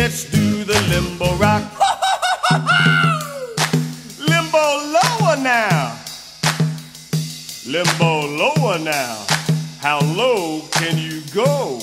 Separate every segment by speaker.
Speaker 1: let's do the limbo rock. Limbo lower now. Limbo lower now. How low can you go?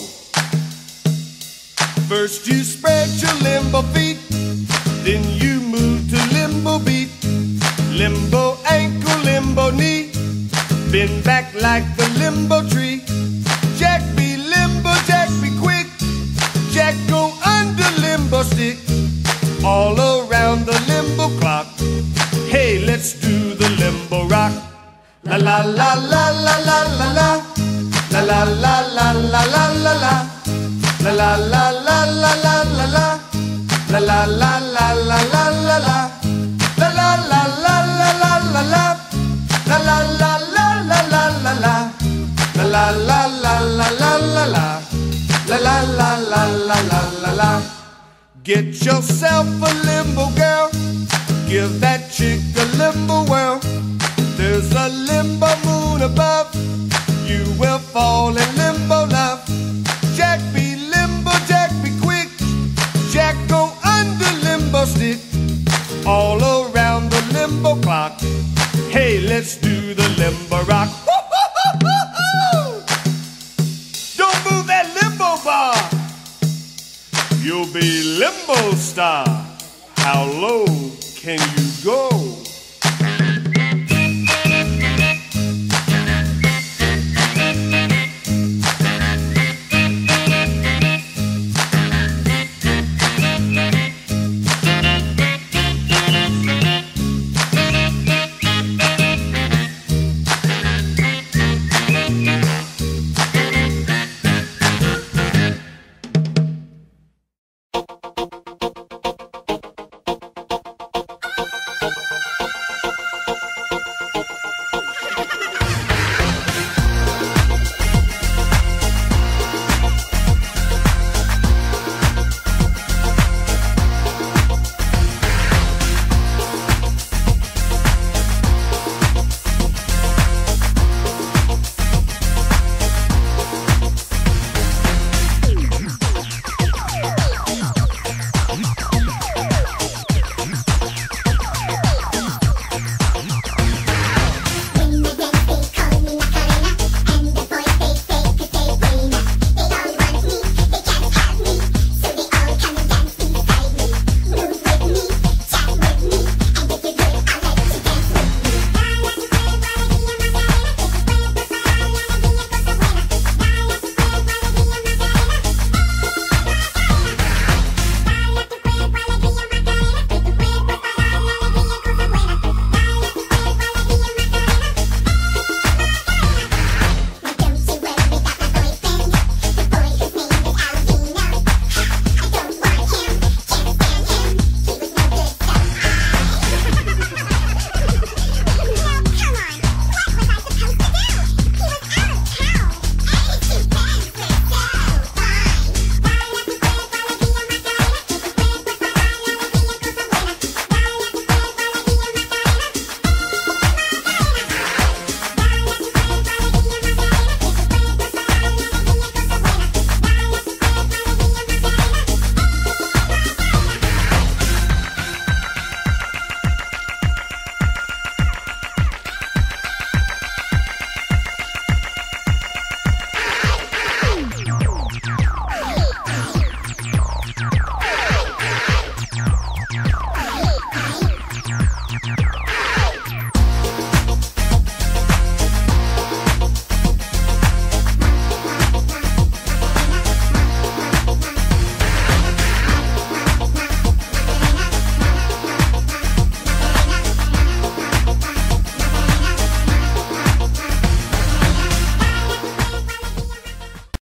Speaker 1: First you spread your limbo feet, then you move to limbo beat. Limbo ankle, limbo knee, bend back like the limbo tree. Jack be limbo, Jack be quick. Jack go under limbo stick, all around the limbo clock. Hey, let's do the limbo rock. La la la la la la la la. La la la la la la la la. La la la la la la la la. La la la la la la la la. La la la la la la la la. La la la la la la la la. La la la la la la la la. La la la la la la la la. Get yourself a limbo girl, give that chick a limbo whirl. There's a limbo moon above, you will fall in limbo love. Jack be limbo, Jack be quick. Jack go under limbo stick, all around the limbo clock. Hey, let's do the limbo rock. Don't move that limbo bar, you'll be limbo star. How low can you go?